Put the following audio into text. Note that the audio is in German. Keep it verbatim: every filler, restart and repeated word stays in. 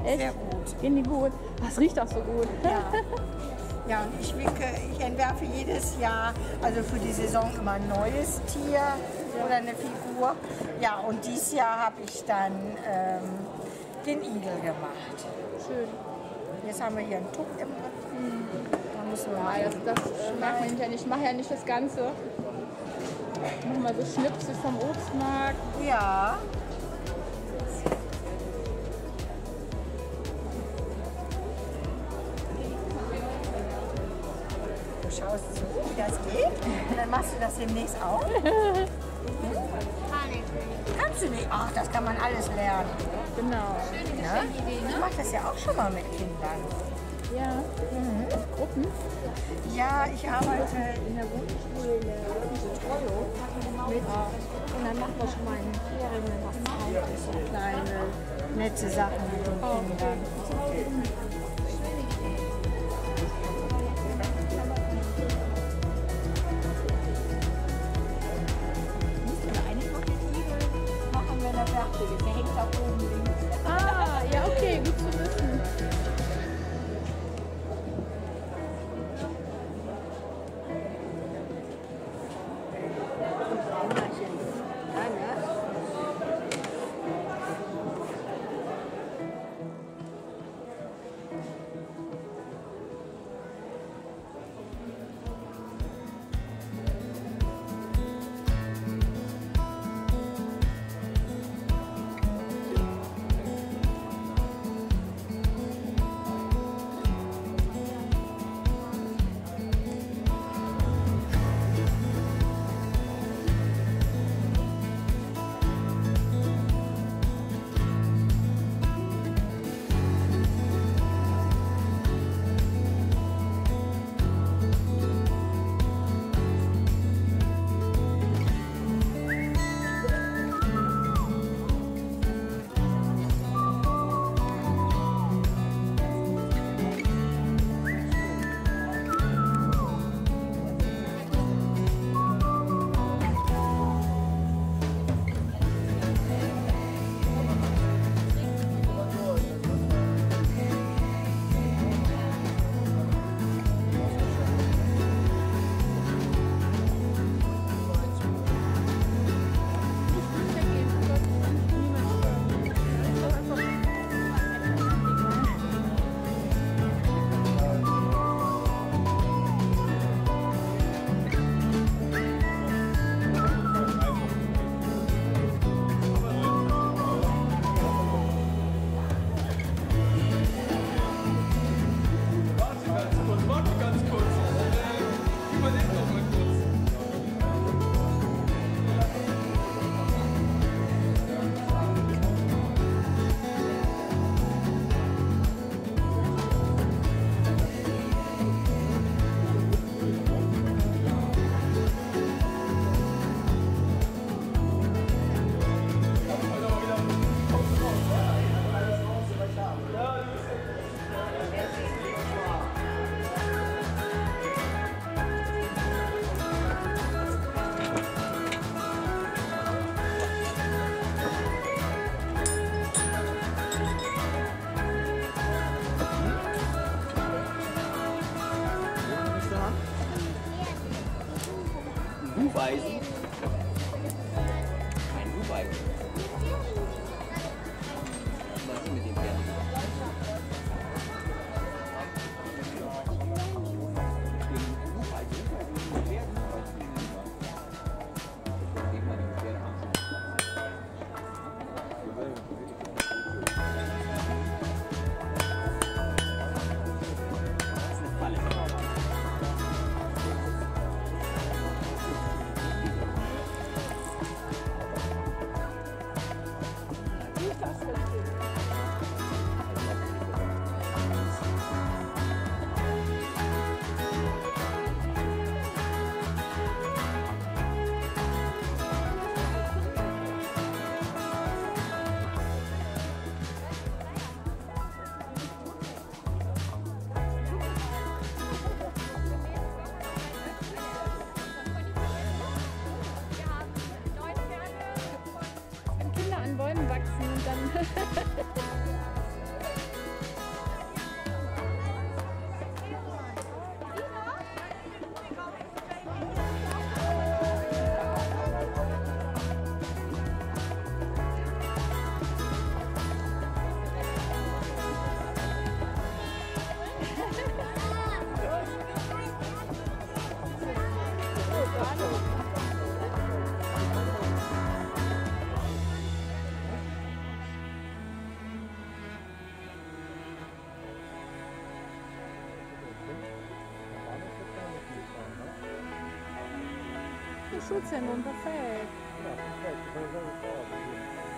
Echt? Sehr gut. Gehen die gut? Das riecht auch so gut. Ja. Ja, und ich, wicke, ich entwerfe jedes Jahr, also für die Saison immer ein neues Tier oder eine Figur. Ja, und dieses Jahr habe ich dann ähm, den Igel gemacht. Schön. Jetzt haben wir hier einen Tuck im Rücken. Da müssen wir Ja, das, das äh, mag man ja nicht. Ich mache ja nicht das Ganze. Ich mache mal so Schnipsel vom Obstmarkt. Ja. Du schaust zu, wie das geht. Und dann machst du das demnächst auch. Hm? Kannst du nicht? Ach, das kann man alles lernen. Genau. Ja? Ich mache das ja auch schon mal mit Kindern. Ja. Mhm. Gruppen. Ja, ich arbeite In der Grundschule, in der Betreuung mit. Und dann machen wir schon mal in den Ferien was Kleines, so kleine, nette Sachen mit den Kindern. Machen, wenn er fertig ist. Der hängt da oben links. Ah, ja, okay, gut zu wissen. Hufeisen. Ein Hufeisen. Was ist mit dem Pferd? Wenn Kinder an Bäumen wachsen und dann Schulzentrum, perfekt. Ja, perfekt. Das kann ich sagen.